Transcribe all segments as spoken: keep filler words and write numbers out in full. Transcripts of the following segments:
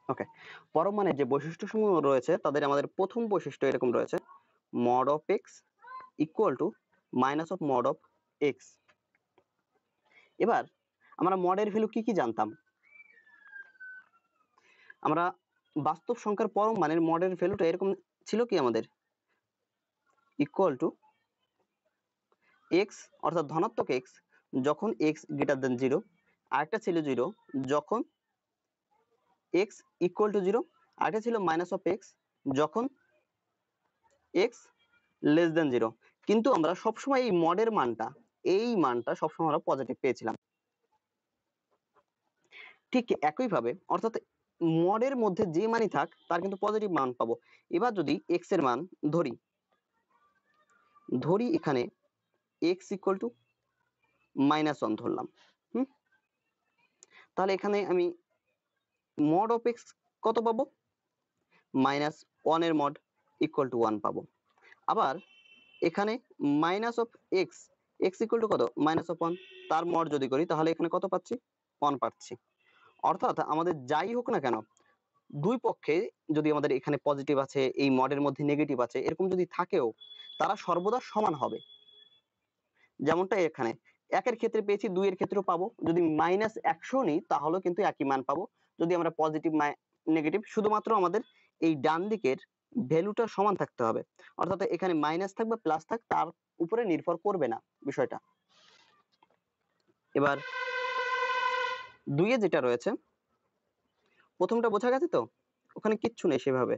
ওকে, পরম মানের যে বৈশিষ্ট্যসমূহ রয়েছে তাদের আমাদের প্রথম বৈশিষ্ট্য এরকম রয়েছে, mod of x equal to minus of mod of x। এবার আমরা মডের ভ্যালু কি কি জানতাম? আমরা বাস্তব সংখ্যার পরম মানের মডের ভ্যালুটা এরকম ছিল কি আমাদের, ইকুয়াল টু x অর্থাৎ ধনাত্মক x যখন x গ্রেটার দেন জিরো, আরেকটা ছিল জিরো যখন x ইকুয়াল টু জিরো, আরেকটা ছিল মাইনাস অফ x যখন x লেস দেন জিরো। কিন্তু আমরা সবসময় এই মডের মানটা এই মানটা সবসময় আমরা পজিটিভ পেয়েছিলাম। ঠিক একইভাবে অর্থাৎ মডের মধ্যে যে মানই থাক তার কিন্তু পজিটিভ মান পাবো। এবার যদি x এর মান ধরি ধরি এখানে x equal to minus one ধরলাম, হুম, তাহলে এখানে আমি মড অফ x কত পাবো, মাইনাস ওয়ান এর মড ইকুয়াল টু ওয়ান পাবো। আবার এখানে minus of x x equal to কত, মাইনাস অফ ওয়ান, তার মড যদি করি তাহলে এখানে কত পাচ্ছি, ওয়ান পাচ্ছি। অর্থাৎ আমাদের যাই হোক না কেন দুই পক্ষে যদি আমাদের এখানে পজিটিভ আছে এই মডের মধ্যে নেগেটিভ আছে এরকম যদি থাকেও তারা সর্বদা সমান হবে। যেমনটা এখানে একের ক্ষেত্রে পেয়েছি দুই এর ক্ষেত্রেও পাবো, যদি মাইনাস একশো নিই তাহলেও কিন্তু একই মান পাবো যদি আমরা পজিটিভ নেগেটিভ, শুধুমাত্র আমাদের এই ডান দিকের ভ্যালুটা সমান থাকতে হবে। অর্থাৎ এখানে মাইনাস থাকবে প্লাস থাক তার উপরে নির্ভর করবে না বিষয়টা। এবার দুইয়ে যেটা রয়েছে প্রথমটা বোঝা গেছে তো, ওখানে কিচ্ছু নেই সেভাবে।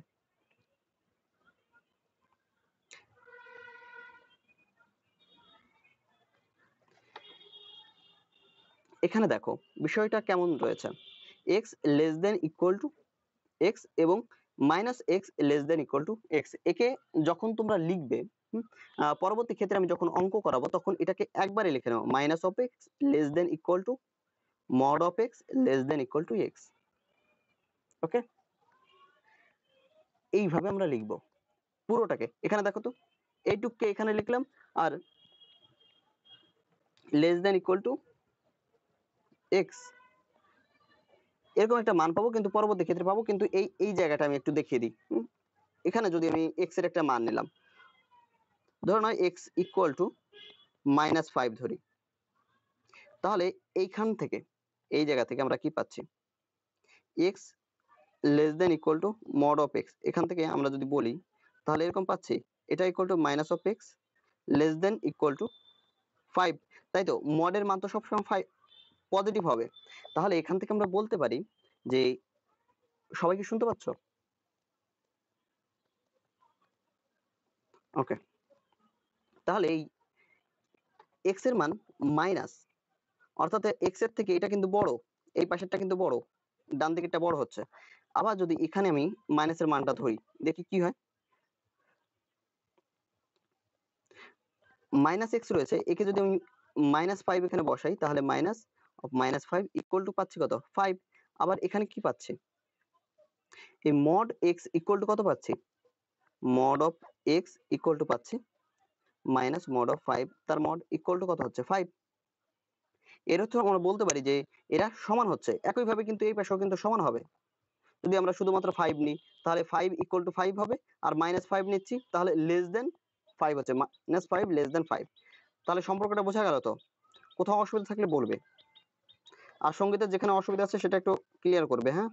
এখানে দেখো বিষয়টা কেমন রয়েছে, x less than equal to x এবং minus x less than equal to x. একে যখন তোমরা লিখবে পরবর্তী ক্ষেত্রে আমি যখন অঙ্ক করাবো তখন এটাকে একবারে লিখে নাও, minus of x less than equal to mod of x less than equal to x. Okay, এইভাবে আমরা লিখবো পুরোটাকে। এখানে দেখো তো এইটুককে এখানে লিখলাম আর less than equal to x, এরকম একটা মান পাবো কিন্তু পরবর্তী ক্ষেত্রে পাবো। কিন্তু এই এই জায়গাটা আমি একটু দেখিয়ে দিই। এখানে যদি আমি এক্স এর একটা মান নিলাম, ধরো নয় x equal to minus five ধরি, তাহলে এইখান থেকে এই জায়গা থেকে আমরা কি পাচ্ছি, x less than equal to mod of x। এখান থেকে আমরা যদি বলি তাহলে এরকম পাচ্ছি, এটা equal to minus of x less than equal to five. তাই তো মডের মান তো সবসময় ফাইভ পজিটিভ হবে। তাহলে এখান থেকে আমরা বলতে পারি যে, সবাই কি শুনতে পাচ্ছ? ওকে, তাহলে এই x এর মান মাইনাস, অর্থাৎ x এর থেকে এটা কিন্তু বড়, এই পাশেরটা কিন্তু বড়, ডান দিকেরটা বড় হচ্ছে। আবার যদি এখানে আমি মাইনাসের মানটা ধরি দেখি কি হয়, মাইনাস এক্স রয়েছে, একে যদি আমি মাইনাস ফাইভ এখানে বসাই তাহলে minus of minus five equal to পাচ্ছি কত, ফাইভ। আবার এখানে কি পাচ্ছি, এই মড এক্স ইকুয়াল টু কত পাচ্ছি, mod of x equal to পাচ্ছি মাইনাস মড অফ ফাইভ, তার মড ইকুয়াল টু কত হচ্ছে, ফাইভ। এর অর্থ আমরা বলতে পারি যে এরা সমান হচ্ছে। একইভাবে কিন্তু এই পাশেও কিন্তু সমান হবে। যদি আমরা শুধুমাত্র ফাইভ নিই তাহলে ফাইভ ইকুয়াল টু ফাইভ হবে, আর মাইনাস ফাইভ নিচ্ছি তাহলে লেস দেন ফাইভ হচ্ছে, minus five less than five. তাহলে সম্পর্কটা বোঝা গেল তো? কোথাও অসুবিধা থাকলে বলবে, আর সঙ্গীতের যেখানে অসুবিধা আছে সেটা একটু ক্লিয়ার করবে। হ্যাঁ,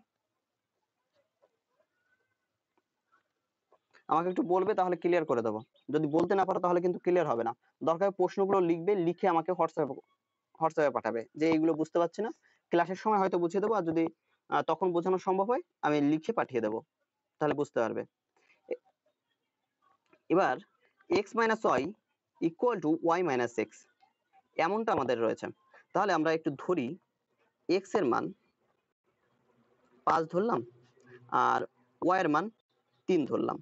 আমাকে একটু বলবে তাহলে ক্লিয়ার করে দেবো। যদি বলতে না পারো তাহলে কিন্তু ক্লিয়ার হবে না। দরকার প্রশ্নগুলো লিখবে, লিখে আমাকে হোয়াটসঅ্যাপে হোয়াটসঅ্যাপে পাঠাবে যে এইগুলো বুঝতে পারছি না, ক্লাসের সময় হয়তো বুঝিয়ে দেবো, আর যদি তখন বোঝানো সম্ভব হয় আমি লিখে পাঠিয়ে দেবো, তাহলে বুঝতে পারবে। এবার x minus y equal to y minus x এমনটা আমাদের রয়েছে। তাহলে আমরা একটু ধরি এক্স এর মান পাঁচ ধরলাম আর ওয়াই এর মান তিন ধরলাম।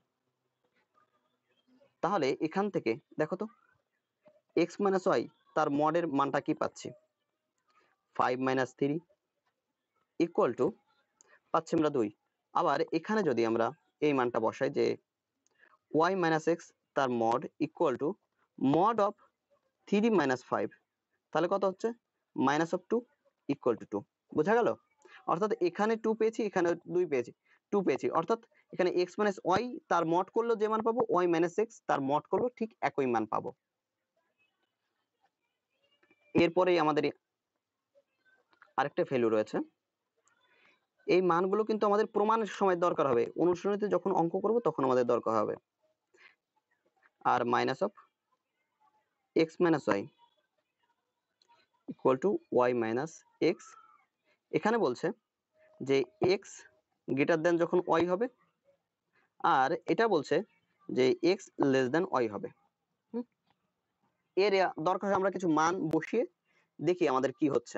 তাহলে এখান থেকে দেখো তো এক্স মাইনাস ওয়াই তার মডের মানটা কি পাচ্ছি, five minus three equal to পাচ্ছি আমরা দুই। আবার এখানে যদি আমরা এই মানটা বসাই যে ওয়াই মাইনাস এক্স তার mod equal to mod of three minus five, তাহলে কত হচ্ছে, minus of two equal to two. বোঝা গেল? অর্থাৎ এখানে টু পেয়েছি, এখানে দুই পেয়েছি, টু পেয়েছি, অর্থাৎ এখানে x মাইনাস ওয়াই তার মড করলো যে মান পাবো, y মাইনাস এক্স তার মড করলো ঠিক একই মান পাবো। এরপরেই আমাদের আরেকটা ভ্যালু রয়েছে, এই মানগুলো কিন্তু আমাদের প্রমাণের সময় দরকার হবে, অনুশীলনীতে যখন অঙ্ক করব তখন আমাদের দরকার হবে। আর minus of x minus y equal to y minus x, এখানে বলছে যে এক্স গ্রেটার দেন যখন ওয়াই হবে, আর এটা বলছে যে এক্স লেস দেন ওয়াই হবে। এর দরকার আমরা কিছু মান বসিয়ে দেখি আমাদের কি হচ্ছে।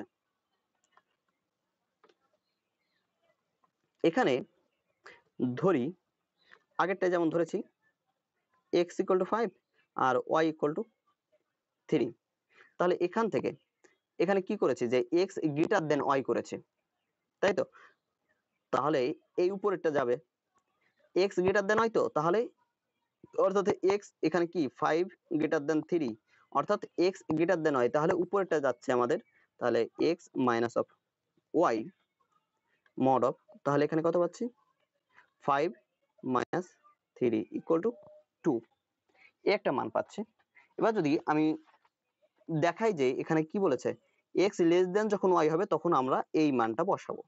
এখানে ধরি আগেরটা যেমন ধরেছি x ইকুয়াল টু ফাইভ আর y ইকুয়াল টু থ্রি, তাহলে এখান থেকে এখানে কি করেছি যে x গ্রেটার দেন y করেছে, তাই তো? তাহলে এই উপরেরটা যাবে x গ্রেটার দেন y, তো তাহলে অর্থাৎ x এখানে কি ফাইভ গ্রেটার দেন থ্রি, অর্থাৎ x গ্রেটার দেন y, তাহলে উপরেরটা যাচ্ছে আমাদের, তাহলে x minus of y mod of, তাহলে এখানে কত পাচ্ছি five minus three equal to two, একটা মান পাচ্ছি। এবার যদি আমি দেখাই যে এখানে কি বলেছে x লেস দেন যখন y হবে তখন আমরা এই মানটা বসাবো।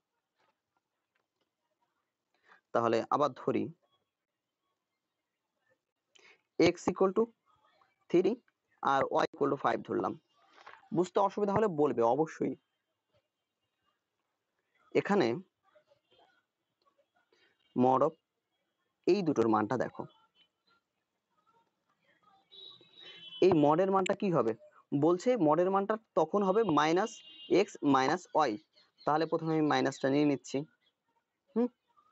তাহলে আবার ধরি x ইকুয়াল টু থ্রি আর y ইকুয়াল টু ফাইভ ধরলাম। বুঝতে অসুবিধা হলে বলবে অবশ্যই। এখানে মড অফ এই দুটোর মানটা দেখো, এই মডের মানটা কি হবে বলছে, মডের মানটা তখন হবে মাইনাস এক্স মাইনাস ওয়াই, তাহলে প্রথমে আমি মাইনাসটা নিয়ে নিচ্ছি, হুম,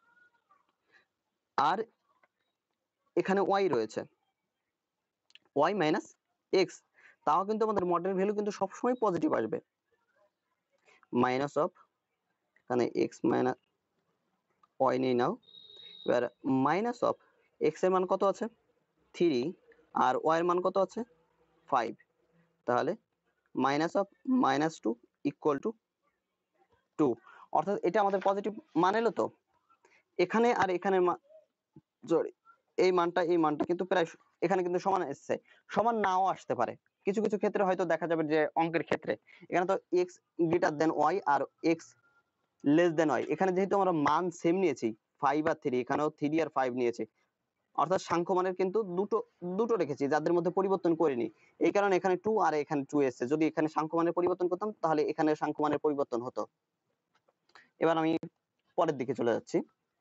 আর এখানে ওয়াই রয়েছে, ওয়াই মাইনাস এক্স, তাও কিন্তু আমাদের মডেল ভ্যালু কিন্তু সবসময় পজিটিভ আসবে, মাইনাস অফ এখানে এক্স মাইনাস ওয়াই নিয়ে নাও, এবার মাইনাস অফ এক্স এর মান কত আছে থ্রি আর ওয়াই এর মান কত আছে ফাইভ, তাহলে minus of minus two equal to two, অর্থাৎ এটা আমাদের পজিটিভ মান এলো। তো এখানে আর এখানে এই মানটা এই মানটা কিন্তু প্রায় এখানে কিন্তু সমান এসছে, সমান নাও আসতে পারে, কিছু কিছু ক্ষেত্রে হয়তো দেখা যাবে যে অঙ্কের ক্ষেত্রে এখানে তো x গ্রেটার দেন y আর x লেস দেন y, এখানে যেহেতু আমরা মান সেম নিয়েছি ফাইভ আর থ্রি, এখানেও থ্রি আর ফাইভ নিয়েছি, অর্থাৎ সাংখ্য মানের কিন্তু দুটো দুটো রেখেছি যাদের মধ্যে পরিবর্তন করিনি, এই কারণে এখানে টু আর এখানে টু এসছে, যদি এখানে সাংখ্য মানের পরিবর্তন করতাম তাহলে এখানে সাংখ্য মানের পরিবর্তন হতো। এবার আমি পরের দিকে চলে যাচ্ছি,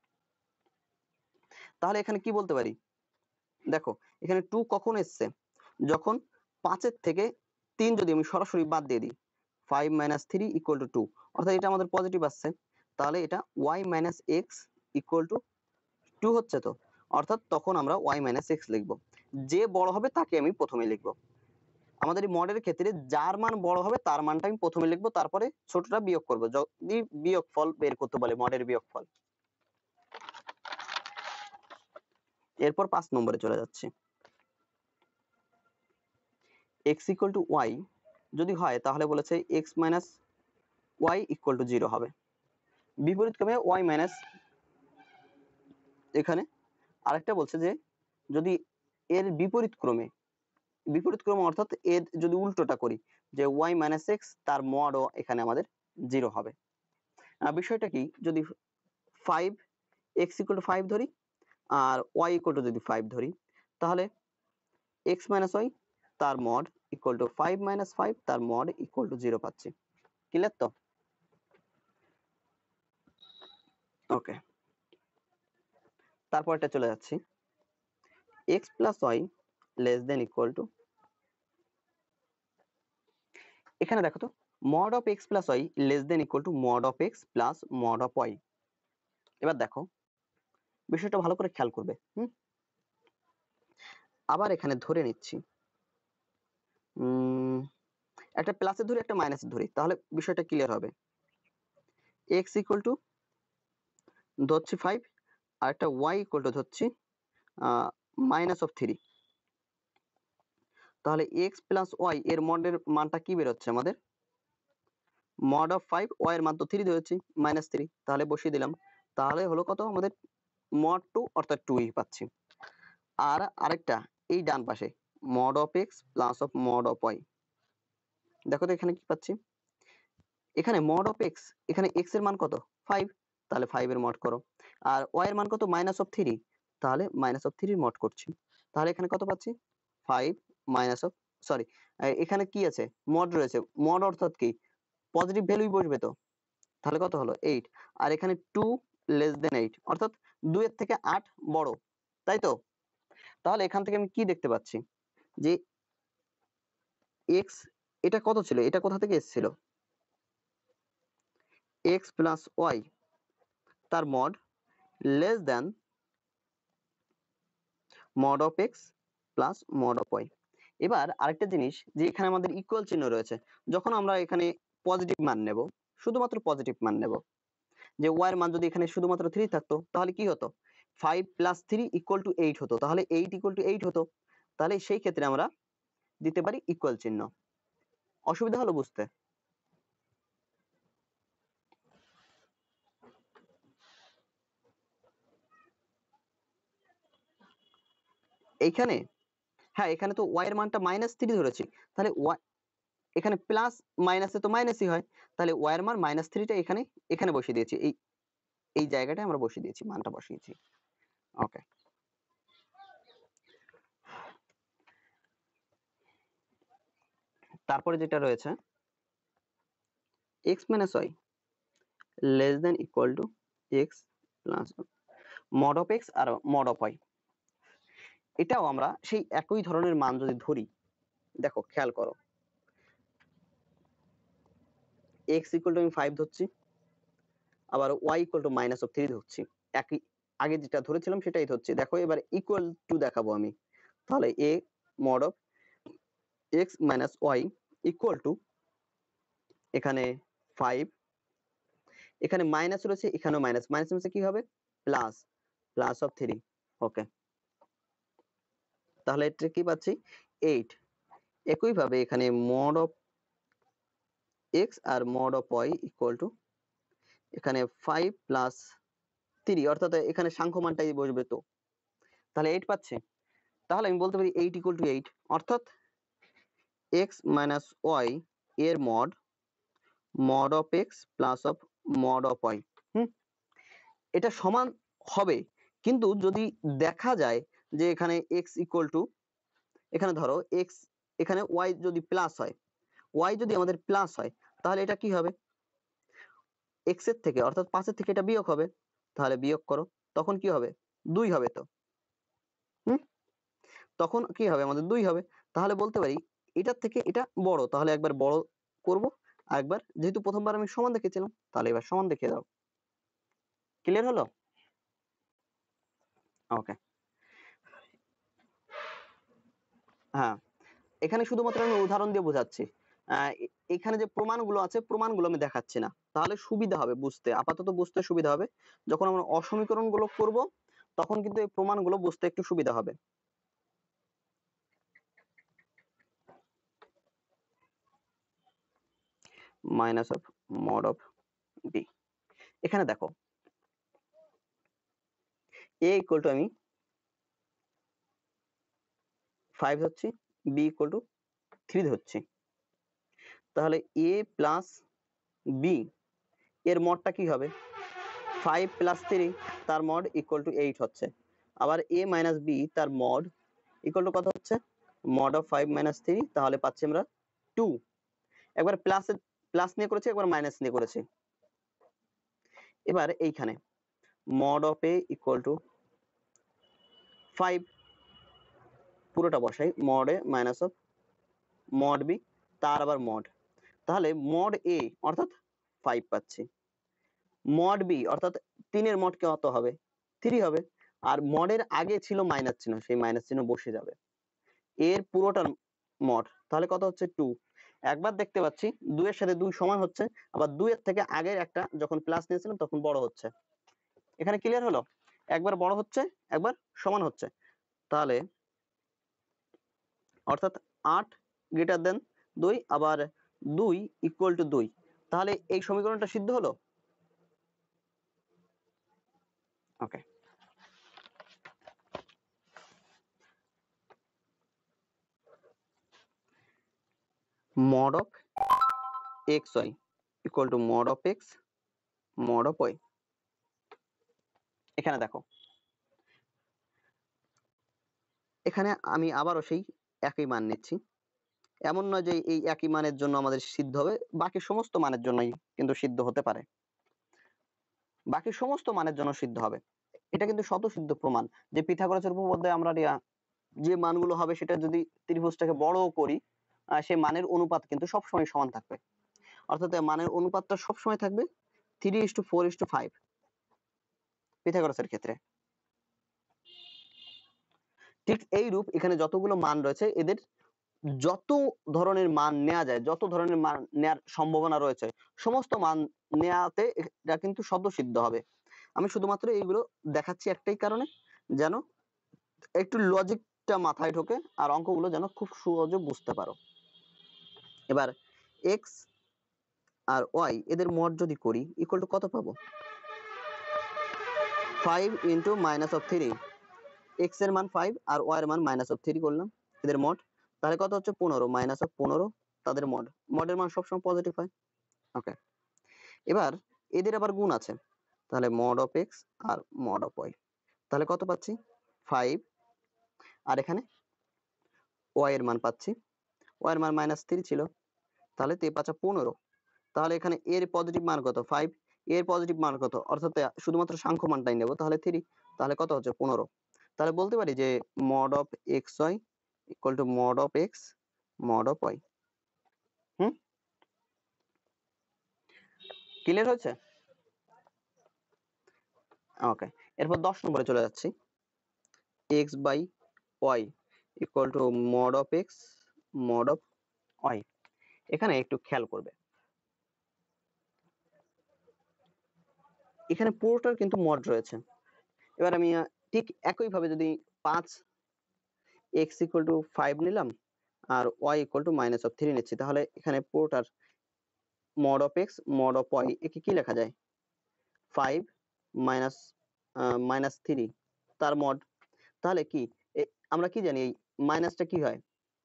তাহলে এখানে কি বলতে পারি দেখো, এখানে টু কখন এসছে যখন পাঁচের থেকে তিন যদি আমি সরাসরি বাদ দিয়ে দিই, five minus three equal to two, অর্থাৎ এটা আমাদের পজিটিভ আসছে, তাহলে এটা y minus x equal to two হচ্ছে, তো অর্থাৎ তখন আমরা y মাইনাস এক্স লিখবো, যে বড় হবে তাকে আমি প্রথমে লিখবো। আমাদের এই মডেলের ক্ষেত্রে যার মান বড় হবে তার মানটা আমি প্রথমে লিখবো, তারপরে ছোটটা বিয়োগ করবো, যদি বিয়োগফল বের করতে বলে মডেলের বিয়োগফল। এরপর পাঁচ নম্বরে চলে যাচ্ছি, x equal to y যদি হয় তাহলে বলেছে x minus y equal to zero হবে, বিপরীত ক্রমে y minus, এখানে আরেকটা বলছে যে যদি এর বিপরীত ক্রমে, বিপরীত ক্রমে অর্থাৎ এর যদি উল্টোটা করি যে y minus x তার মডও এখানে আমাদের জিরো হবে। বিষয়টা কি, যদি five x equal to five ধরি আর y equal to যদি ফাইভ ধরি, তাহলে x minus y তার mod equal to five minus five তার মড ইকুয়াল টু জিরো পাচ্ছি। ক্লিয়ার তো? ওকে, তারপরটা চলে যাচ্ছি, x plus y less than equal to, এখানে দেখো তো mod of x plus y less than equal to mod of x plus mod of y. এবার দেখো বিষয়টা ভালো করে খেয়াল করবে, হুম, আবার এখানে ধরে নিচ্ছি উম একটা প্লাসের ধরি একটা মাইনাসের ধরি, তাহলে বিষয়টা ক্লিয়ার হবে। x ইকুয়াল টু ধরছি ফাইভ আর একটা y ইকুয়াল টু ধরছি মাইনাস অফ থ্রি, তাহলে x প্লাস ওয়াই এর মডের মানটা কি বেরোচ্ছে আমাদের মড অফ ফাইভ, ওয়াই এর মান তো থ্রি ধরেছি, মাইনাস থ্রি, তাহলে বসিয়ে দিলাম। তাহলে হলো কত আমাদের মড টু, অর্থাৎ টুই পাচ্ছি। আর আরেকটা এই ডান পাশে mod of x plus of mod of y, দেখো তো এখানে কি পাচ্ছি, এখানে মড অফ এক্স, এখানে এক্স এর মান কত ফাইভ, তাহলে ফাইভ এর মড করো। আর ওয়াই এর মান কত মাইনাস অফ থ্রি, তাহলে মাইনাস অফ থ্রি মড করছি। তাহলে এখানে কত পাচ্ছি ফাইভ মাইনাস অফ, সরি এখানে কি আছে মড রয়েছে, মড অর্থাৎ কি পজিটিভ ভ্যালুই বসবে তো, তাহলে কত হলো এইট। আর এখানে টু লেস দেন এইট, অর্থাৎ দুই এর থেকে আট বড়, তাই তো। তাহলে এখান থেকে আমি কি দেখতে পাচ্ছি যে এক্স এটা কত ছিল, এটা কোথা থেকে এসেছিল, এক্স প্লাস ওয়াই তার mod less than mod of x plus mod of y. এবার আরেকটা জিনিস যে এখানে আমাদের ইকুয়াল চিহ্ন রয়েছে, যখন আমরা এখানে পজিটিভ মান নেব, শুধুমাত্র পজিটিভ মান নেব, যে ওয়াই এর মান যদি এখানে শুধুমাত্র থ্রি থাকতো তাহলে কি হতো, five plus three equal to eight হতো, তাহলে এইট ইকুয়াল টু এইট হতো, তাহলে সেই ক্ষেত্রে আমরা দিতে পারি ইকুয়াল চিহ্ন। অসুবিধা হলো বুঝতে? এইখানে হ্যাঁ, এখানে তো ওয়াই এর মানটা মাইনাস থ্রি ধরেছি, তাহলে ওয়াই এখানে প্লাস মাইনাসে তো মাইনাসই হয়, তাহলে ওয়াই এর মান মাইনাস থ্রিটা এখানে এখানে বসিয়ে দিয়েছি, এই এই জায়গাটায় আমরা বসিয়ে দিয়েছি, মানটা বসিয়েছি। ওকে, তারপরে যেটা রয়েছে x minus y less than equal to x plus mod of x R mod of y, এটাও আমরা সেই একই ধরনের মান যদি ধরি, দেখো খেয়াল করো x equal to আমি ফাইভ ধরছি, আবার y equal to minus of three ধরছি, একই আগে যেটা ধরেছিলাম সেটাই ধরছি। দেখো এবার ইকুয়াল টু দেখাবো আমি, তাহলে a mod of x minus y equal to এখানে ফাইভ, এখানে মাইনাস রয়েছে, এখানেও মাইনাস, মাইনাস মাইনাসে কি হবে plus, plus of three. Okay, তাহলে এটা কি পাচ্ছি এইট। একই ভাবে এখানে মড অফ এক্স আর mod of y equal to এখানে ফাইভ প্লাস থ্রি, অর্থাৎ এখানে সাংখ্য মানটাই বসবে তো, তাহলে এইট পাচ্ছে। তাহলে আমি বলতে পারি এইট ইকুয়াল টু এইট, অর্থাৎ এক্স মাইনাস ওয়াই এর mod mod of x plus of mod of y, হুম, এটা সমান হবে। কিন্তু যদি দেখা যায় যে এখানে এক্স ইকুয়াল টু, এখানে ধরো এক্স, এখানে ওয়াই যদি প্লাস হয়, ওয়াই যদি আমাদের প্লাস হয়, তাহলে এটা কি হবে এক্স এর থেকে, অর্থাৎ পাঁচের থেকে এটা বিয়োগ হবে, তাহলে বিয়োগ করো, তখন কি হবে দুই হবে তো, হুম, তখন কি হবে আমাদের দুই হবে। তাহলে বলতে পারি এটার থেকে এটা বড়, তাহলে একবার বড় করব, আর একবার যেহেতু প্রথমবার আমি সমান দেখেছিলাম, তাহলে এবার সমান দেখিয়ে দাও। ক্লিয়ার হলো? ওকে, হ্যাঁ, এখানে শুধুমাত্র আমি উদাহরণ দিয়ে বোঝাচ্ছি, আহ, এ- এখানে যে প্রমাণগুলো আছে প্রমাণগুলো আমি দেখাচ্ছি না, তাহলে সুবিধা হবে বুঝতে, আপাতত বুঝতে সুবিধা হবে। যখন আমরা অসমীকরণ গুলো করব তখন কিন্তু এই প্রমাণগুলো বুঝতে একটু সুবিধা হবে। Minus of mod of b, এখানে দেখো এ ইকুয়াল টু আমি ফাইভ ধরছি, বি ইকুয়াল টু থ্রি ধরছি, তাহলে এ প্লাস বি এর মডটা কি হবে ফাইভ প্লাস থ্রি, তার মড ইকুয়াল টু এইট হচ্ছে। আবার এ মাইনাস বি তার মড ইকুয়াল টু কত হচ্ছে mod of five minus three, তাহলে পাচ্ছি আমরা টু। একবার প্লাস প্লাস নিয়ে করেছি, একবার মাইনাস নিয়ে করেছি। এবার এইখানে mod of a equal to five, পুরোটা বসাই, mod a minus of mod b তার আবার মড, তাহলে মড এ অর্থাৎ ফাইভ পাচ্ছি, মড বি অর্থাৎ তিনের মড কত হবে থ্রি হবে, আর মডের আগে ছিল মাইনাস চিহ্ন, সেই মাইনাস চিহ্ন বসে যাবে, এর পুরোটার মড, তাহলে কত হচ্ছে টু। একবার দেখতে পাচ্ছি দুইয়ের সাথে দুই সমান হচ্ছে, আবার দুইয়ের থেকে আগের একটা যখন প্লাস নিয়েছিলাম তখন বড় হচ্ছে। এখানে ক্লিয়ার হলো, একবার বড় হচ্ছে একবার সমান হচ্ছে, তাহলে অর্থাৎ আট গ্রেটার দেন দুই, আবার দুই ইকুয়াল টু দুই, তাহলে এই সমীকরণটা সিদ্ধ হলো। ওকে, mod of xy equal to mod of x mod of y। এখানে দেখো, এখানে আমি আবারও সেই একই মান নিচ্ছি। এমন নয় যে এই একই মানের জন্য আমাদের সিদ্ধ হবে, বাকি সমস্ত মানের জন্যই কিন্তু সিদ্ধ হতে পারে, বাকি সমস্ত মানের জন্য সিদ্ধ হবে। এটা কিন্তু স্বতঃসিদ্ধ প্রমাণ যে পিথাগোরাসের উপপাদ্যে আমরা যে মানগুলো হবে সেটা যদি ত্রিভুজটাকে বড় করি, সে মানের অনুপাত কিন্তু সবসময় সমান থাকবে, অর্থাৎ মানের অনুপাতটা সবসময় থাকবে three is to four is to five পিথাগোরাসের ক্ষেত্রে। ঠিক এই রূপ এখানে যতগুলো মান রয়েছে এদের যত ধরনের মান নেওয়া যায়, যত ধরনের মান নেওয়ার সম্ভাবনা রয়েছে, সমস্ত মান নেওয়াতে এটা কিন্তু স্বতঃসিদ্ধ হবে। আমি শুধুমাত্র এইগুলো দেখাচ্ছি একটাই কারণে, যেন একটু লজিকটা মাথায় ঢোকে আর অঙ্কগুলো যেন খুব সহজে বুঝতে পারো। এবার x আর y এদের মড যদি করি ইকুয়াল টু কত পাবো? Five into minus of three. x এর মান ফাইভ আর y এর মান মাইনাস অফ থ্রি করলাম, এদের মড তাহলে কত হচ্ছে? পনেরো। মাইনাস অফ পনেরো, তাদের মড, মডের মান সবসময় পজিটিভ হয়। ওকে, এবার এদের আবার গুণ আছে, তাহলে মড অফ x আর মড অফ y, তাহলে কত পাচ্ছি? ফাইভ, আর এখানে y এর মান পাচ্ছি, y এর মান মাইনাস থ্রি ছিল, তাহলে তে পাঁচা পনেরো। তাহলে এখানে এর পজিটিভ মান কত? ফাইভ, এর পজিটিভ মান কত? অর্থাৎ শুধুমাত্র সাংখ্য মানটাই নেব, তাহলে থ্রি, তাহলে কত হচ্ছে? পনেরো। তাহলে বলতে পারি যে mod of x y equal to mod of x mod of y. হুম, ক্লিয়ার হয়েছে? ওকে, এরপর দশ নম্বরে চলে যাচ্ছি। X by y equal to mod of x mod of y. এখানে একটু খেয়াল করবে, এখানে পুরোটার কিন্তু মড রয়েছে। এবার আমি ঠিক একইভাবে যদি পাঁচ এক্স ইকুয়াল টু ফাইভ নিলাম আর y equal to minus of three নিচ্ছি, তাহলে এখানে পুরোটার mod of x mod of y একে কি লেখা যায়? ফাইভ মাইনাস মাইনাস থ্রি তার মড। তাহলে কি আমরা কি জানি এই মাইনাসটা কি হয়?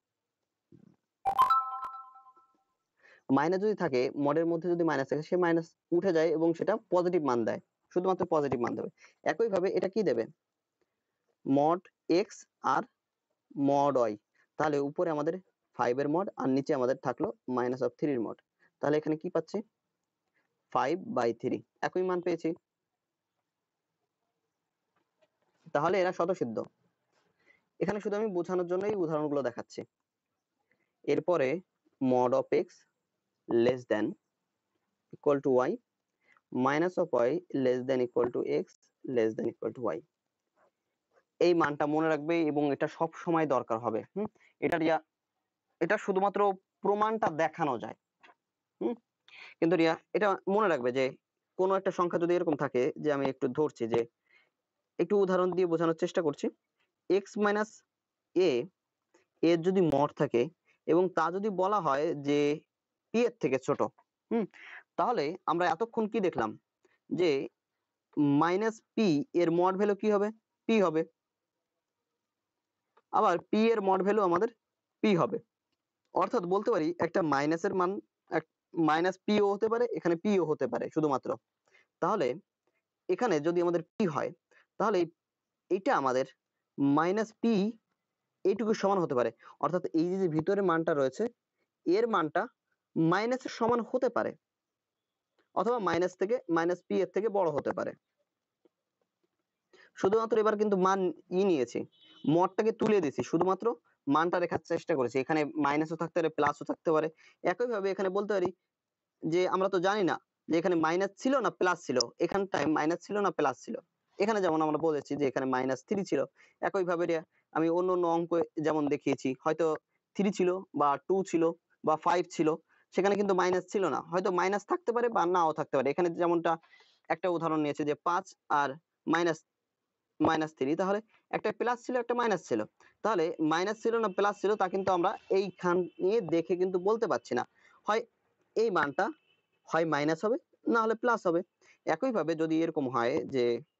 মাইনাস যদি থাকে, মডের মধ্যে যদি মাইনাস থাকে, সে মাইনাস উঠে যায় এবং সেটা পজিটিভ মান দেয়, শুধুমাত্র পজিটিভ মান দেবে। একইভাবে এটা কি দেবে? মড এক্স আর মড ওয়াই, তাহলে উপরে আমাদের ফাইভ এর মড আর নিচে আমাদের থাকলো মাইনাস অফ থ্রি এর মড, তাহলে এখানে কি পাচ্ছি? ফাইভ বাই থ্রি, একই মান পেয়েছি। তাহলে এরা স্বতঃসিদ্ধ। এখানে শুধু আমি বোঝানোর জন্য এই উদাহরণগুলো দেখাচ্ছি। এরপরে mod of x less than equal to y minus of y less than equal to x less than equal to y. এই মানটা মনে রাখবে এবং এটা সব সময় দরকার হবে। হুম, এটা রিয়া এটা শুধুমাত্র প্রমাণটা দেখানো যায়। হুম, কিন্তু রিয়া এটা মনে রাখবে যে কোনো একটা সংখ্যা যদি এরকম থাকে, যে আমি একটু ধরছি, যে একটু উদাহরণ দিয়ে বোঝানোর চেষ্টা করছি। x মাইনাস a এর যদি মড থাকে এবং তা যদি বলা হয় যে p এর থেকে ছোট, হুম, তাহলে আমরা এতক্ষণ কি দেখলাম? যে মাইনাস p এর মড ভ্যালু কি হবে? p হবে। আবার p এর মড ভ্যালু আমাদের p হবে, অর্থাৎ বলতে পারি একটা মাইনাসের মান মাইনাস p ও হতে পারে, এখানে p ও হতে পারে শুধুমাত্র। তাহলে এখানে যদি আমাদের p হয়, তাহলে এটা আমাদের মাইনাস p এইটুকু সমান হতে পারে, অর্থাৎ এই যে ভিতরে মানটা রয়েছে এর মানটা মাইনাসের সমান হতে পারে, অথবা মাইনাস থেকে মাইনাস p এর থেকে বড় হতে পারে। শুধুমাত্র এবার কিন্তু মান ই নিয়েছি, মডটাকে তুলে দিয়েছি, শুধুমাত্র মানটা রেখার চেষ্টা করেছি। এখানে মাইনাসও থাকতে পারে, প্লাসও থাকতে পারে। একইভাবে এখানে বলতে পারি যে আমরা তো জানি না যে এখানে মাইনাস ছিল না প্লাস ছিল, এখানটায় মাইনাস ছিল না প্লাস ছিল। এখানে যেমন আমরা বলেছি যে এখানে মাইনাস থ্রি ছিল, একইভাবে আমি অন্য অন্য অঙ্ক যেমন দেখিয়েছি, হয়তো থ্রি ছিল বা টু ছিল বা ফাইভ ছিল, সেখানে কিন্তু মাইনাস ছিল না, হয়তো মাইনাস থাকতে পারে বা নাও থাকতে পারে। এখানে যেমনটা একটা উদাহরণ নিয়েছে যে পাঁচ আর মাইনাস মাইনাস থ্রি, তাহলে একটা প্লাস ছিল একটা মাইনাস ছিল, তাহলে মাইনাস ছিল না প্লাস ছিল তা কিন্তু আমরা এইখান নিয়ে দেখে কিন্তু বলতে পারছি না। হয় এই মানটা হয় মাইনাস হবে না হলে প্লাস হবে। একইভাবে যদি এরকম হয় যে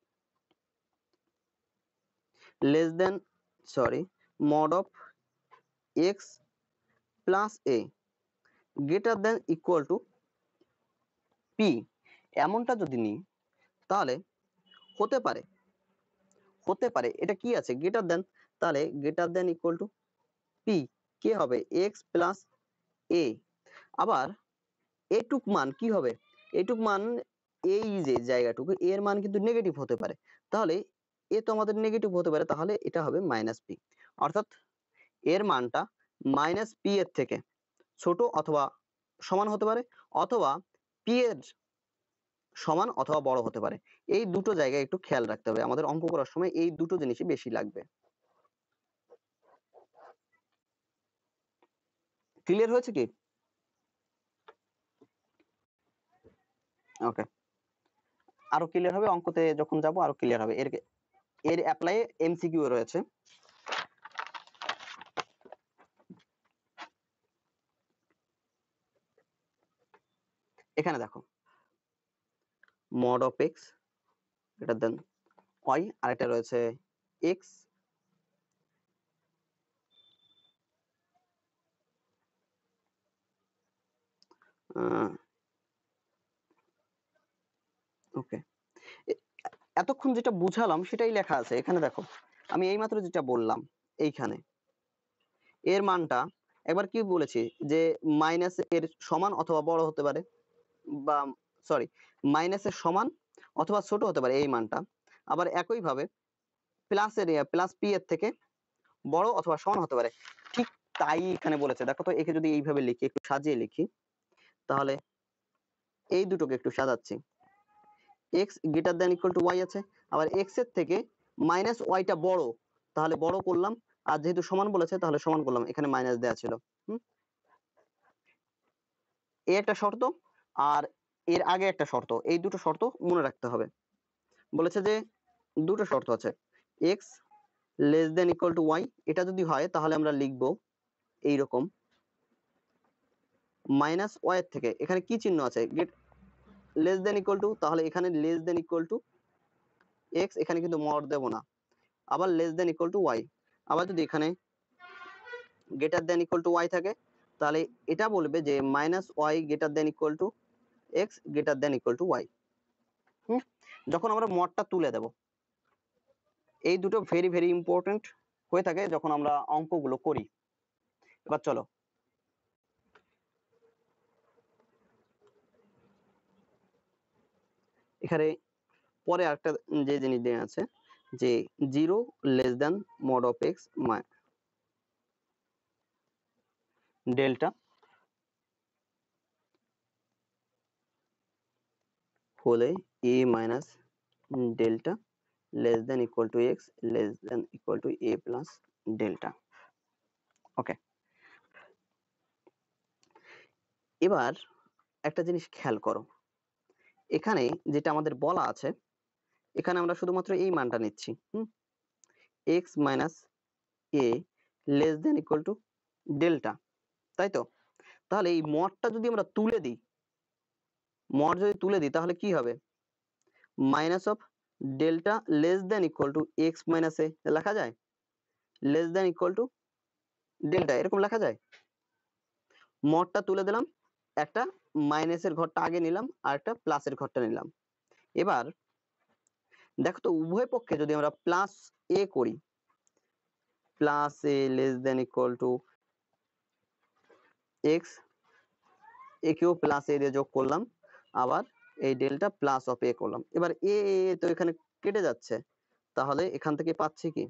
less than sorry mod of x plus a greater than equal to p, এমনটা যদি নিই তাহলে হতে পারে হতে পারে এটা কি আছে গ্রেটার দেন, তাহলে greater than equal to p কে হবে এক্স প্লাস এ। আবার এটুক মান কি হবে, এটুক মান এই যে জায়গাটুকু এর মান কিন্তু নেগেটিভ হতে পারে, তাহলে এ তো আমাদের নেগেটিভ হতে পারে, তাহলে এটা হবে মাইনাস পি। অর্থাৎ এর মানটা মাইনাস পি এর থেকে ছোট অথবা সমান হতে পারে, অথবা পি এর সমান অথবা বড় হতে পারে। এই দুটো জায়গায় একটু খেয়াল রাখতে হবে, আমাদের অঙ্ক করার সময় এই দুটো জিনিসই বেশি লাগবে। ক্লিয়ার হয়েছে কি? ওকে, আরো ক্লিয়ার হবে, অঙ্কতে যখন যাব আরো ক্লিয়ার হবে। এর এর অ্যাপ্লাই এমসিকিউ রয়েছে। এখানে দেখো mod of x greater than y, আর এটা রয়েছে এক্স ওকে। এতক্ষণ যেটা বুঝালাম সেটাই লেখা আছে এখানে। দেখো আমি এইমাত্র যেটা বললাম এইখানে এর মানটা একবার কি বলেছি যে মাইনাস এর সমান অথবা বড় হতে পারে, বা সরি মাইনাসের সমান অথবা ছোট হতে পারে এই মানটা। আবার একই ভাবে প্লাস এর প্লাস পি এর থেকে বড় অথবা সমান হতে পারে, ঠিক তাই এখানে বলেছে। দেখো তো একে যদি এইভাবে লিখি, একটু সাজিয়ে লিখি, তাহলে এই দুটোকে একটু সাজাচ্ছি। x greater than equal to y আছে, আবার x এর থেকে মাইনাস ওয়াইটা বড়, তাহলে বড় করলাম, আর যেহেতু সমান বলেছে তাহলে সমান করলাম, এখানে মাইনাস দেওয়া ছিল। হুম, এ একটা শর্ত আর এর আগে একটা শর্ত, এই দুটো শর্ত মনে রাখতে হবে। বলেছে যে দুটো শর্ত আছে, x less than equal to y, এটা যদি হয় তাহলে আমরা লিখব এইরকম মাইনাস ওয়াই এর থেকে, এখানে কি চিহ্ন আছে get less than equal to, তাহলে এখানে less than equal to x, এখানে কিন্তু মড দেব না, আবার less than equal to y। আবার যদি এখানে greater than equal to y থাকে তাহলে এটা বলবে যে minus y greater than equal to x greater than equal to y. হুম, যখন আমরা মডটা তুলে দেব, এই দুটো ভেরি ভেরি ইম্পর্টেন্ট হয়ে থাকে যখন আমরা অঙ্কগুলো করি। এবার চলো এখানে পরে একটা যে জিনিস দেওয়া আছে যে zero less than mod of x delta হলে a minus delta less than equal to x less than equal to a plus delta. Okay, এবার একটা জিনিস খেয়াল করো, এখানে যেটা আমাদের বলা আছে এখানে আমরা শুধুমাত্র এই মানটা নিচ্ছি, হুম, x minus a less than equal to delta, তাই তো? তাহলে এই মডটা যদি আমরা তুলে দিই, মড যদি তুলে দিই তাহলে কি হবে, minus of delta less than equal to x minus a লেখা যায়, less than equal to delta এরকম লেখা যায়। মডটা তুলে দিলাম, একটা মাইনাসের ঘরটা আগে নিলাম আর একটা প্লাসের ঘরটা নিলাম। এবার দেখো তো উভয় পক্ষে যদি আমরা প্লাস এ করি, plus a less than equal to x, একেও প্লাস এ দিয়ে যোগ করলাম, আবার এই ডেল্টা প্লাস অফ এ করলাম। এবার এ তো এখানে কেটে যাচ্ছে, তাহলে এখান থেকে পাচ্ছি কি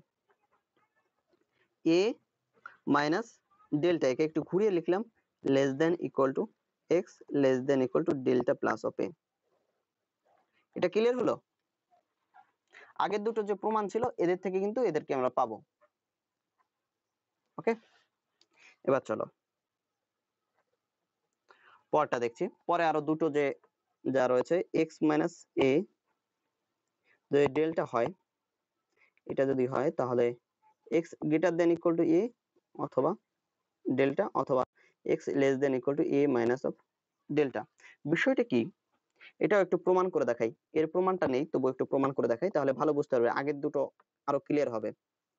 এ মাইনাস ডেল্টা, একে একটু ঘুরিয়ে লিখলাম less than equal to x less than equal to delta plus of a. এটা ক্লিয়ার হলো? আগের দুটো যে প্রমাণ ছিল এদের থেকে কিন্তু এদেরকে আমরা পাবো। ওকে, এবার চলো পরটা দেখছি। পরে আরো দুটো যে যা রয়েছে এক্স মাইনাস এ যদি ডেল্টা হয়, এটা যদি হয় তাহলে x greater than equal to a অথবা ডেল্টা, অথবা x less than equal to a minus of delta. বিষয়টা কি এটাও একটু প্রমাণ করে দেখাই, এর প্রমাণটা নেই তবু একটু প্রমাণ করে দেখাই, তাহলে ভালো বুঝতে পারবে, আগের দুটো আরো ক্লিয়ার হবে।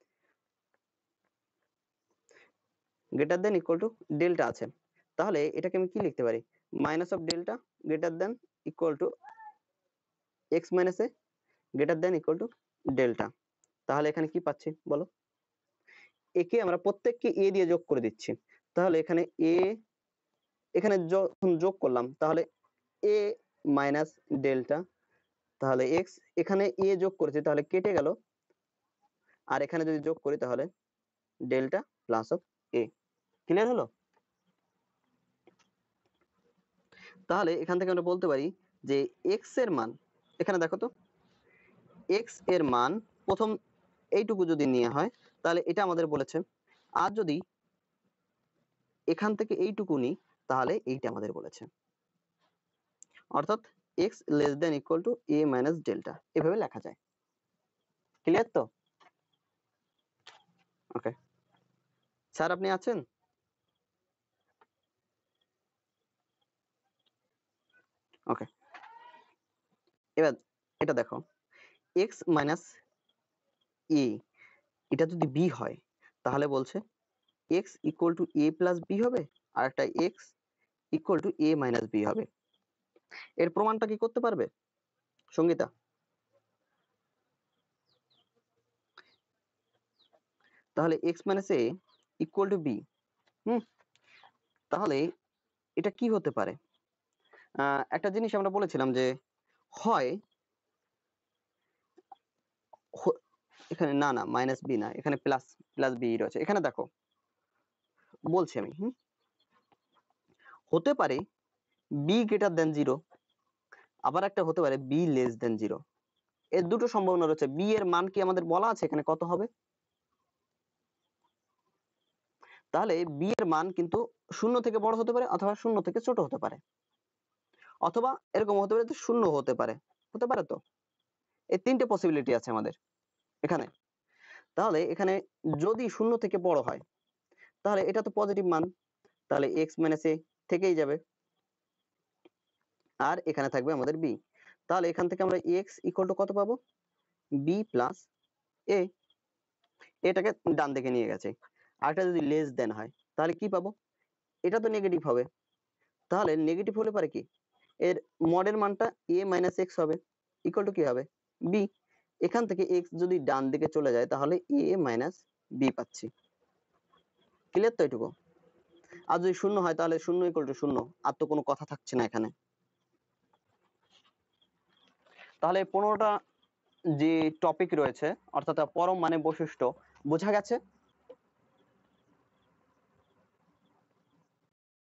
Greater than equal to delta আছে, তাহলে এটাকে আমি কি লিখতে পারি, minus of delta greater than equal to x minus a greater than equal to delta. তাহলে এখানে কি পাচ্ছি বলো, একে আমরা প্রত্যেককে এ দিয়ে যোগ করে দিচ্ছি, তাহলে এখানে এ এখানে যখন যোগ করলাম তাহলে এ মাইনাস ডেল্টা, তাহলে এক্স এখানে এ যোগ করেছে তাহলে কেটে গেল, আর এখানে যদি যোগ করি তাহলে delta plus of a. Clear হলো? তাহলে এখান থেকে আমরা বলতে পারি যে এক্স এর মান, এখানে দেখো তো এক্স এর মান প্রথম এইটুকু যদি নেওয়া হয় তাহলে এটা আমাদের বলেছে, আর যদি এখান থেকে এইটুকু নিই তাহলে এইটা আমাদের বলেছে, অর্থাৎ x less than equal to a minus delta, এভাবে লেখা যায়। ক্লিয়ার তো? ওকে স্যার আপনি আছেন? ওকে এবার এটা দেখো, এক্স মাইনাস এ এটা যদি বি হয় তাহলে বলছে x equal to a plus b হবে, আর একটা x equal to a minus b হবে। এর প্রমাণটা কি করতে পারবে সঙ্গীতা? তাহলে x minus a equal to b, হুম তাহলে এটা কি হতে পারে, আহ একটা জিনিস আমরা বলেছিলাম যে হয় এখানে না না মাইনাস বি না, এখানে প্লাস প্লাস বি রয়েছে, এখানে দেখো বলছি আমি, হুম হতে পারে বি গ্রেটার দেন জিরো, আবার একটা হতে পারে বি লেস দেন জিরো। এর দুটো সম্ভাবনা রয়েছে, বি এর মান কি আমাদের বলা আছে এখানে কত হবে, তাহলে বি এর মান কিন্তু শূন্য থেকে বড় হতে পারে অথবা শূন্য থেকে ছোট হতে পারে, অথবা এরকম হতে পারে শূন্য হতে পারে, হতে পারে তো, এই তিনটে পসিবিলিটি আছে আমাদের এখানে। তাহলে এখানে যদি শূন্য থেকে বড় হয় তাহলে এটা তো পজিটিভ মান, তাহলে এক্স মাইনাস এ থেকেই যাবে, আর এখানে থাকবে আমাদের বি, তাহলে এখান থেকে আমরা এক্স ইকুয়াল টু কত পাবো, বি প্লাস এ, এটাকে ডান দিকে নিয়ে গেছে। আর এটা যদি লেস দেন হয় তাহলে কি পাবো, এটা তো নেগেটিভ হবে, তাহলে নেগেটিভ হলে পারে কি এর মডের মানটা এ মাইনাস এক্স হবে, ইকুয়াল টু কি হবে বি, এখান থেকে এক্স যদি ডান দিকে চলে যায় তাহলে এ মাইনাস বি পাচ্ছি। ক্লিয়ার তো এটুকু? আর যদি শূন্য হয় তাহলে শূন্য ইকুয়াল টু শূন্য, আর তো কোনো কথা থাকছে না এখানে। তাহলে পনেরোটা যে টপিক রয়েছে অর্থাৎ পরম মানে বৈশিষ্ট্য বোঝা গেছে।